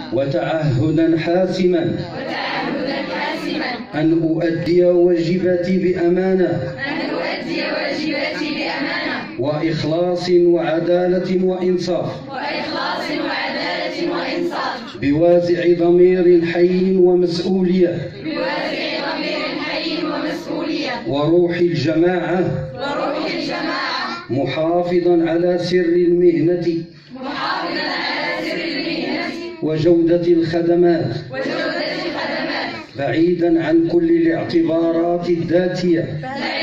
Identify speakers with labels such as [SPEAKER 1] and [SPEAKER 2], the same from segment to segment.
[SPEAKER 1] وتعهدا حاسما أن أؤدي واجباتي بأمانة وإخلاص وعدالة وإنصاف بوازع ضمير حي ومسؤولية وروح الجماعة محافظا على سر المهنة وجودة الخدمات بعيدا عن كل الاعتبارات الذاتية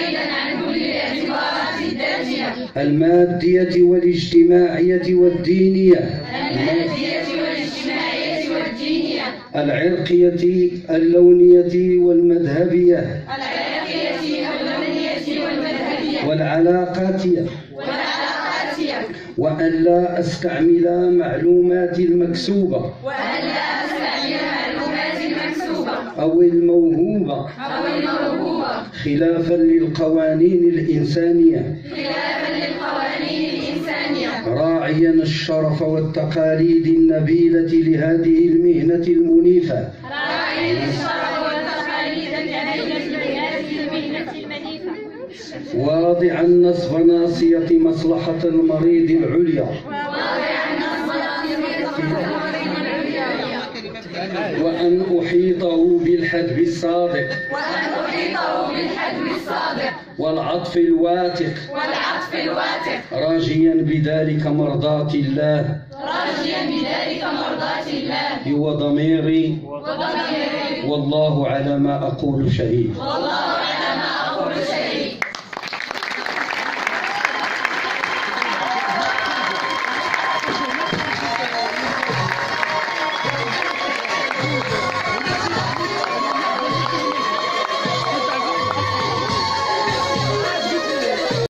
[SPEAKER 1] المادية والاجتماعية والدينية العرقية اللونية والمذهبية والعلاقاتية وأن لا أستعمل معلومات المكسوبة أو الموهوبة خلافا للقوانين الإنسانية راعيا الشرف والتقاليد النبيلة لهذه المهنة المنيفة واضعا نصب ناصية مصلحة المريض العليا وأن أحيطه بالحدب الصادق والعطف الواتق راجيا بذلك مرضاة الله وضميري والله على ما أقول شهيد.